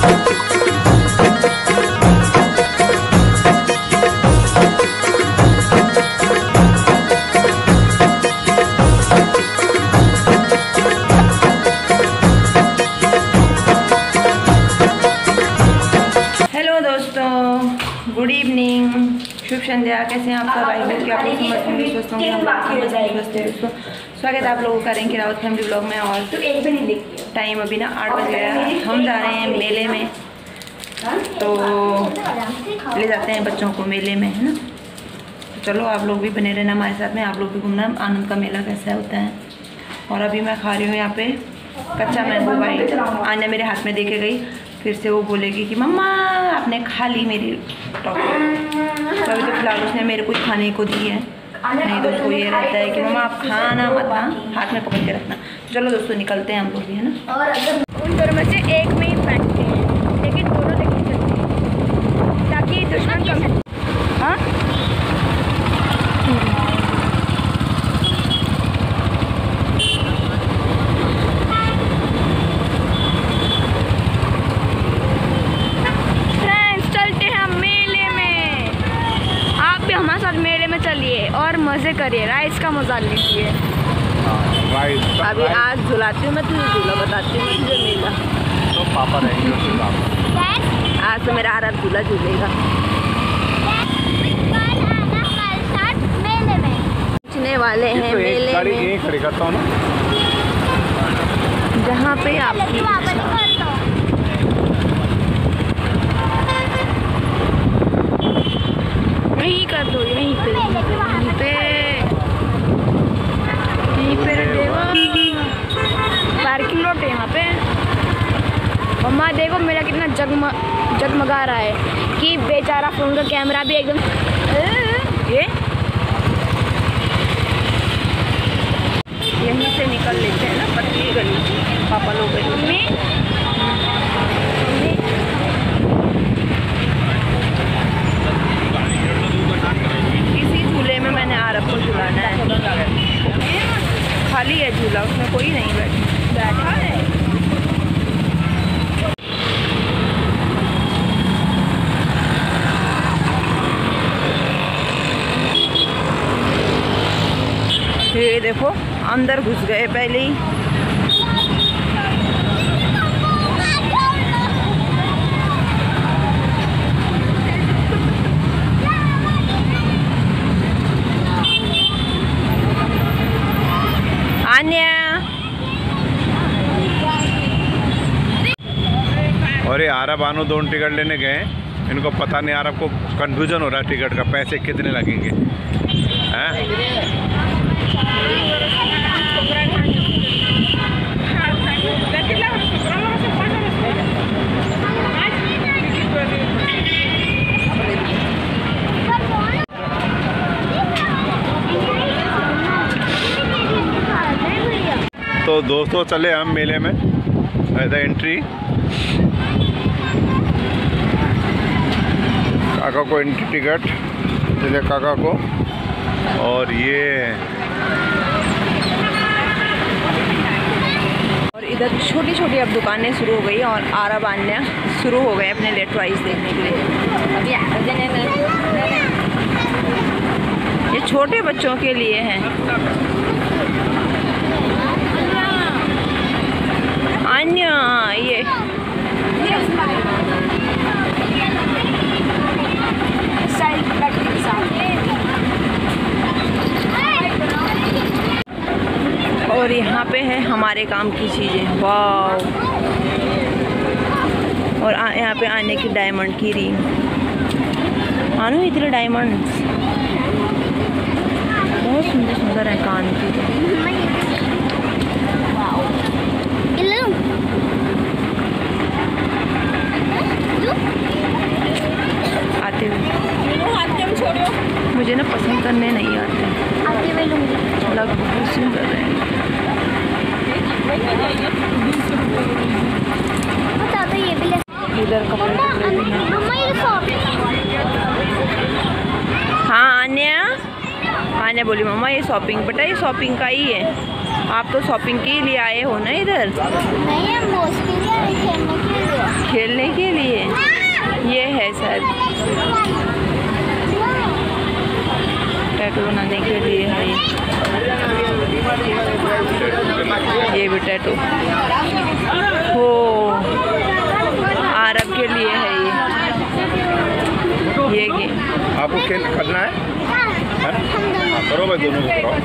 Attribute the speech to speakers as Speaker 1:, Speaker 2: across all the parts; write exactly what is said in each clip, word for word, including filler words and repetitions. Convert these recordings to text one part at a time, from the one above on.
Speaker 1: Good evening, शुभ संध्या। कैसे हैं आप सब? आई होप कि आप लोग समझ होंगे, स्वस्थ होंगे। हम लोग स्वस्थ हैं दोस्तों। स्वागत है आप लोगों का करेंगे रावत फैमिली ब्लॉग में। और टाइम अभी ना आठ बज गया है। हम जा रहे हैं मेले में, तो ले जाते हैं बच्चों को मेले में, है ना। तो चलो आप लोग भी बने रहना हमारे साथ में, आप लोग भी घूमना आनंद का मेला कैसा होता है। और अभी मैं खा रही हूँ यहाँ पे कच्चा मैंगो बाइट। आने मेरे हाथ में दे के गई, फिर से वो बोलेगी कि मम्मा आपने खा ली मेरी टॉफी। तो अभी तो फिलहाल उसने मेरे कुछ खाने को दी है, नहीं तो उसको ये रहता है कि मम्मा आप खाना मत, हाँ हाथ में पकड़ के रखना। चलो दोस्तों निकलते हैं हम लोग भी, है ना।
Speaker 2: और अगर उन दोनों में से एक में ही बैठते हैं, लेकिन दोनों लेके चलते हैं ताकि दुश्मन कम। हाँ मेले में चलिए और मज़े करिए, राइस का मज़ा लीजिए। अभी आज झुलाती हूँ मैं, तुझे झूला बताती हूँ तुझे मेला।
Speaker 3: तो पापा रहेंगे
Speaker 2: आज तो मेरा आरब झूला झूलेगा। पूछने वाले हैं मेले में,
Speaker 3: खड़ी करता हूँ ना,
Speaker 2: जहाँ पे आपकी यहीं कर दो, यहीं पे यहीं पे यहीं पे देखो पार्किंग लॉट है यहाँ पे। मम्मा देखो मेरा कितना जगम जगमगा रहा है कि बेचारा फोन का कैमरा भी एकदम ये यहीं से निकल लेते हैं ना, पतली गली पापा लोग में। मैंने आरब को झुलाना है, खाली है झूला, उसमें कोई नहीं बैठा है। ये देखो अंदर घुस गए पहले ही।
Speaker 3: और ये आरब आनो दोनों टिकट लेने गए, इनको पता नहीं, आरब को कंफ्यूजन हो रहा है टिकट का, पैसे कितने लगेंगे हैं। तो दोस्तों चले हम मेले में, एज एंट्री काका को एंट्री टिकट दे काका को। और ये
Speaker 1: और इधर छोटी छोटी अब दुकानें शुरू हो गई और आरब आने शुरू हो गए अपने लेट वाइज देखने के लिए। ये छोटे बच्चों के लिए हैं। अन्य ये और यहाँ पे है हमारे काम की चीज़ें। वाह! और यहाँ पे आने की डायमंड की रिंग, आनो इतने डायमंड बहुत सुंदर सुंदर है कान की। आते हुए मुझे ना पसंद करने नहीं आते, अलग बहुत सुंदर है। इधर कपड़े भी हैं। हाँ आन्या आन्या बोली मम्मा ये शॉपिंग, बेटा ये शॉपिंग का ही है, आप तो शॉपिंग के लिए आए हो ना इधर।
Speaker 2: नहीं, हम दोस्त के लिए खेलने के लिए।
Speaker 1: खेलने के लिए ये है सर, टैटू बनाने के लिए है ये ये भी टैटू हो, आरब के लिए है ये ये गेम।
Speaker 3: आपको खेल करना है, है? हाँ, करो भाई, दोनों को करो।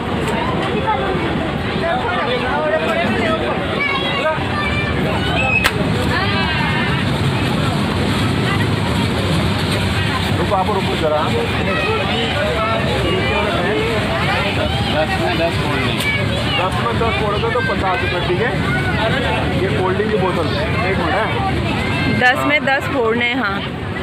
Speaker 3: रुको आप रुको जरा। दस में दस फोड़ दस में दस फोड़ दो तो पचास रुपये, ठीक है। ये कोल्ड ड्रिंक की बोतल एक मिनट है,
Speaker 1: दस में दस फोड़ने। हाँ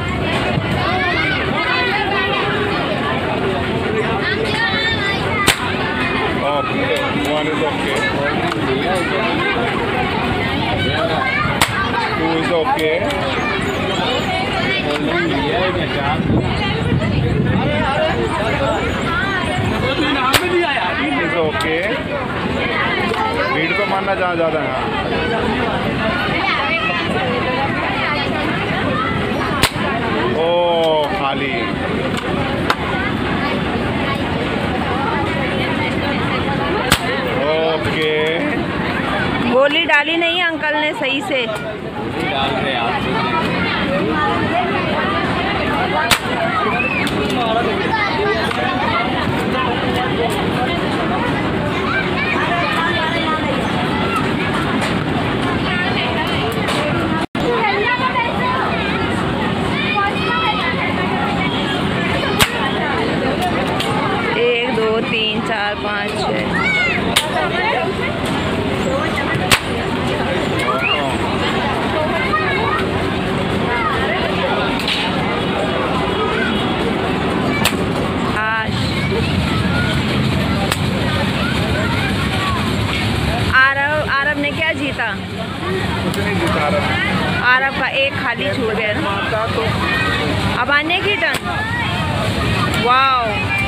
Speaker 3: okay, one is okay, two is okay, three is okay, भीड़ को मानना जहाँ ज़्यादा है। ओ खाली, ओके।
Speaker 1: गोली डाली नहीं अंकल ने सही से।
Speaker 3: डाल रहे आप। एक दो तीन चार पाँच छः। आरब आरब ने क्या जीता? कुछ नहीं जीता आरब।
Speaker 1: आरब का एक खाली छूट गया ना। अब आने की टर्न। वाओ,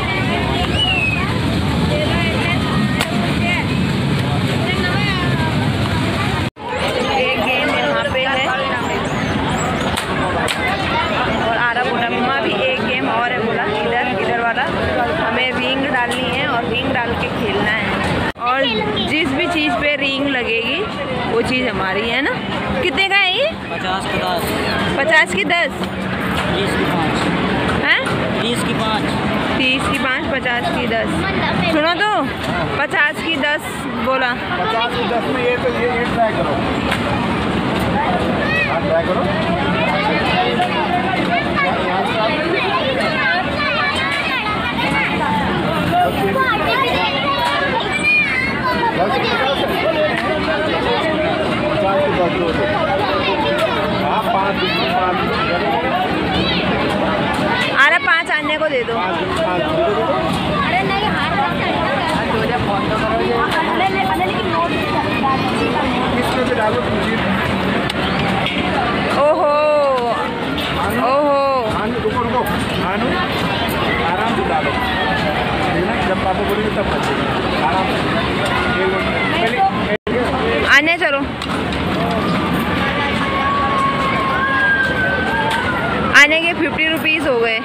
Speaker 1: एक गेम यहाँ पे है और आरब बोला मम्मा भी एक गेम और है, बोला इधर इधर वाला हमें रिंग डालनी है और रिंग डाल के खेलना है, और जिस भी चीज़ पे रिंग लगेगी वो चीज़ हमारी है ना। कितने का है ये?
Speaker 4: पचास पचास
Speaker 1: पचास की दस
Speaker 4: तीस की पाँच
Speaker 1: हैं?
Speaker 4: तीस की पाँच
Speaker 1: तीस की पाँच, पचास की दस। सुनो तो, पचास की दस बोला।
Speaker 3: पचास की दस में ये तो ये ये ट्राई करो, हाँ ट्राई करो।
Speaker 1: अरे पाँच आने को दे दो। ओहो ओहो,
Speaker 3: रुको रुको आनू, आराम से डालो, जब पापा बोलेंगे तब बचेगा, आराम से।
Speaker 1: आने चलो, आने के फिफ्टी रुपीज़ हो गए।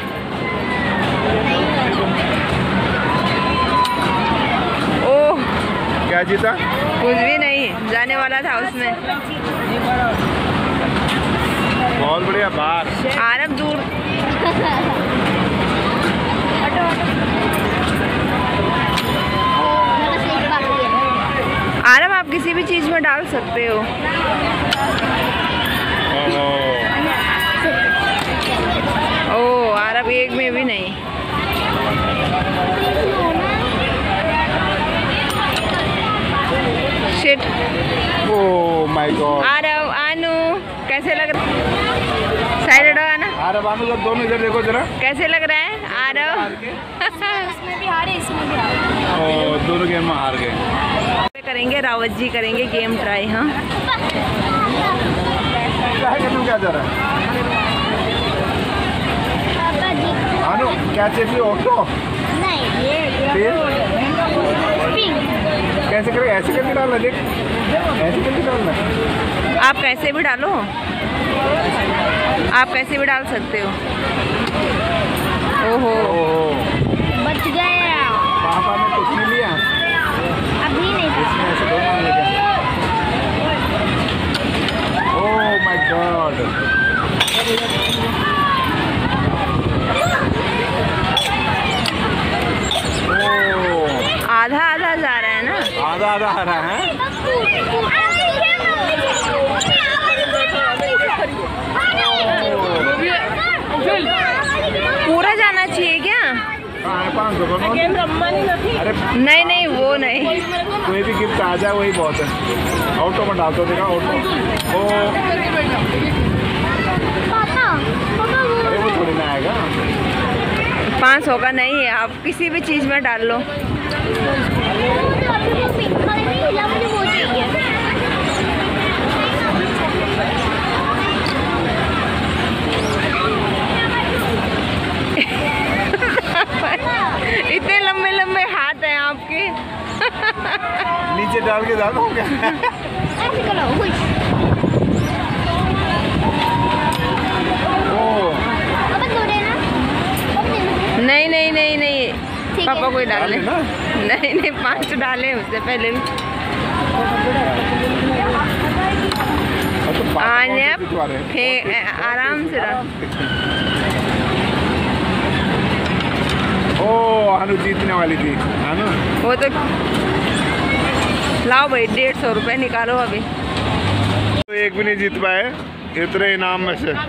Speaker 1: ओह,
Speaker 3: क्या जीता?
Speaker 1: कुछ भी नहीं, जाने वाला था उसमें।
Speaker 3: बहुत बढ़िया, बाहर
Speaker 1: आरब दूर। आरब आप किसी भी चीज़ में डाल सकते हो। ओ आरब एक में भी नहीं। Shit.
Speaker 3: Oh my god.
Speaker 1: Aarab आनू कैसे लग रहा है? साइड हटो ना।
Speaker 3: आरब आनू जब दोनों इधर देखो जरा,
Speaker 1: कैसे लग रहा है आरब?
Speaker 2: इसमें भी हारे, इसमें भी हारे।
Speaker 3: ओह दोनों गेम में हार गए।
Speaker 1: करेंगे रावत जी करेंगे गेम ट्राई। हाँ
Speaker 3: क्या है, क्या जा रहा है आनू? क्या चाहिए? ऑटो
Speaker 2: नहीं, ये
Speaker 3: फिर
Speaker 2: पिंक।
Speaker 3: कैसे करें? ऐसे करके डालना, देख ऐसे करके डालना।
Speaker 1: आप कैसे भी डालो। आप कैसे भी डाल सकते हो। ओहो
Speaker 2: बच गया।
Speaker 3: पापा ने कुछ नहीं लिया,
Speaker 2: अभी नहीं था।
Speaker 3: इसमें ऐसे दो मांग लेगा। ओह माय गॉड,
Speaker 1: आधा आधा जा रहा है ना,
Speaker 3: आधा आधा आ रहा है।
Speaker 1: पूरा जाना चाहिए क्या?
Speaker 3: पाँच सौ अरे
Speaker 1: नहीं नहीं वो नहीं,
Speaker 3: कोई भी गिफ्ट आ जाए वही बहुत है। ऑटो में डाल दो, देखा ऑटो। ओ अरे वो थोड़ी ना आएगा।
Speaker 1: पाँच सौ का नहीं है, आप किसी भी चीज़ में डाल लो। इतने लंबे लंबे हाथ हैं आपके।
Speaker 3: नीचे डाल के डालो क्या?
Speaker 1: नहीं नहीं नहीं नहीं, पापा कोई डाल ले।
Speaker 3: डाले ना?
Speaker 1: नहीं नहीं, पाँच डाले उससे पहले भी। आने फे आराम से डाल।
Speaker 3: ओ हानु जीतने वाली थी हानु।
Speaker 1: वो तो लाओ भाई, डेढ़ सौ रुपये निकालो अभी।
Speaker 3: तो एक भी नहीं जीत पाए इतने इनाम में से।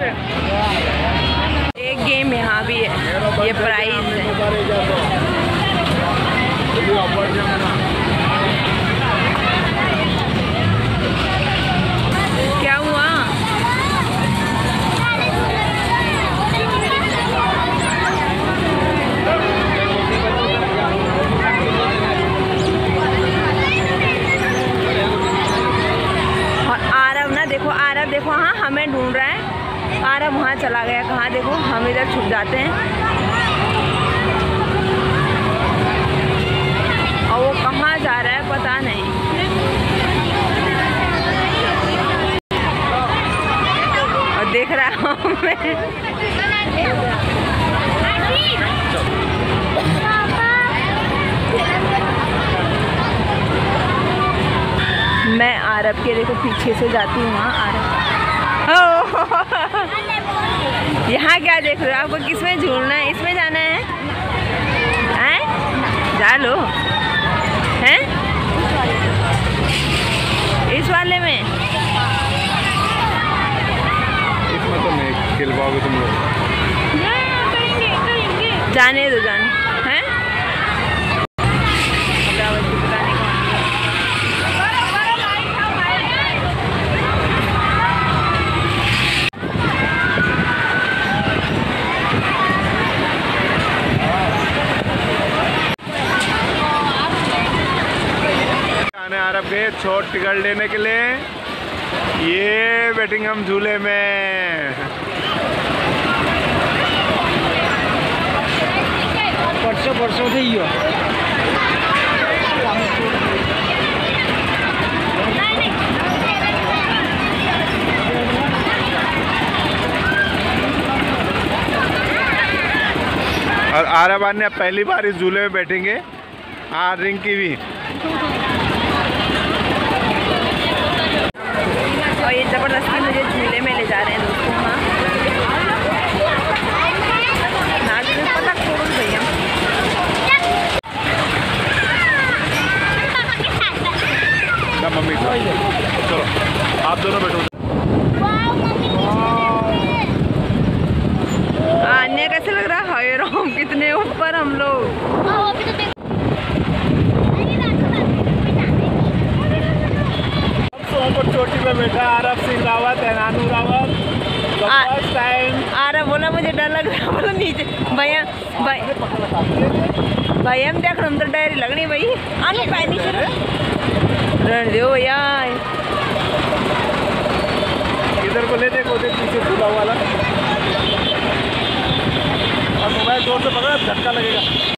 Speaker 1: एक गेम यहाँ भी है, ये प्राइस है। क्या हुआ? और आरव ना देखो, आरव देखो, हाँ हमें ढूंढ रहा है। आरव वहाँ चला गया, कहाँ देखो, हम इधर छुप जाते हैं और वो कहाँ जा रहा है पता नहीं। और देख रहा हूँ मैं। मैं आरब के देखो पीछे से जाती हूँ। वहाँ आरब यहाँ क्या देख रहे हो? आपको किसमें झूलना है? इसमें जाना है? हैं? जा लो। हैं? इस वाले में?
Speaker 3: इसमें तो नहीं खेल पाओगे तुम लोग।
Speaker 1: जाने दो, जाने हैं।
Speaker 3: अरब गए छोट टिकट लेने के लिए, ये बैठेंगे हम झूले में।
Speaker 4: परसों परसों से ही हो।
Speaker 3: और आरब ने पहली बार इस झूले में बैठेंगे। हाँ रिंकी भी।
Speaker 1: और ये ज़बरदस्ती मुझे झूले में ले जा रहे हैं दोस्तों। हाँ ना तो पता छोड़ो भैया।
Speaker 3: क्या मम्मी को चलो आप दोनों बैठो।
Speaker 1: आने कैसे लग रहा है? हाय राम, कितने ऊपर हम लोग।
Speaker 3: चोटी पे बैठा आरब सिंह रावत है, नानू रावत। फर्स्ट टाइम
Speaker 1: आरब बोला मुझे डर लग रहा है। बोला नीचे भैया भाई भाई हम देख हम तो डर लगनी भाई। आने पैनी रण दो भैया।
Speaker 3: इधर को ले देखो, देख पीछे खुला वाला और मोबाइल जोर से पकड़ा झटका लगेगा।